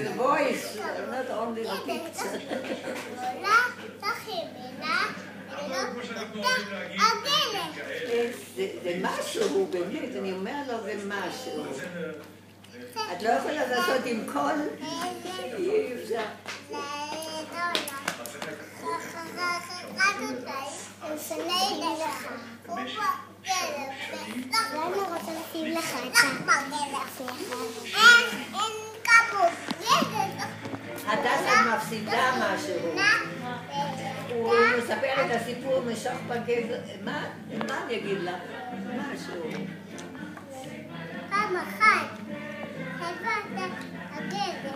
the voice, not only the picture. זה משהו, באמת, אני אומר לו זה משהו. את לא יכולה לעשות עם כל... אי אפשר. ואני רוצה לשים לך את הדסה מפסידה משהו. הוא מספר את הסיפור משוך בגזר. מה אני אגיד לך? משהו. פעם אחת, הבאת הגזר.